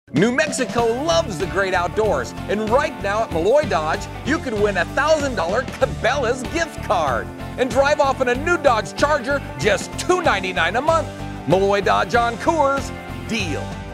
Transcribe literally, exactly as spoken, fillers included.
New Mexico loves the great outdoors, and right now at Melloy Dodge, you can win a one thousand dollar Cabela's gift card and drive off in a new Dodge Charger just two ninety-nine a month. Melloy Dodge on Coors, deal.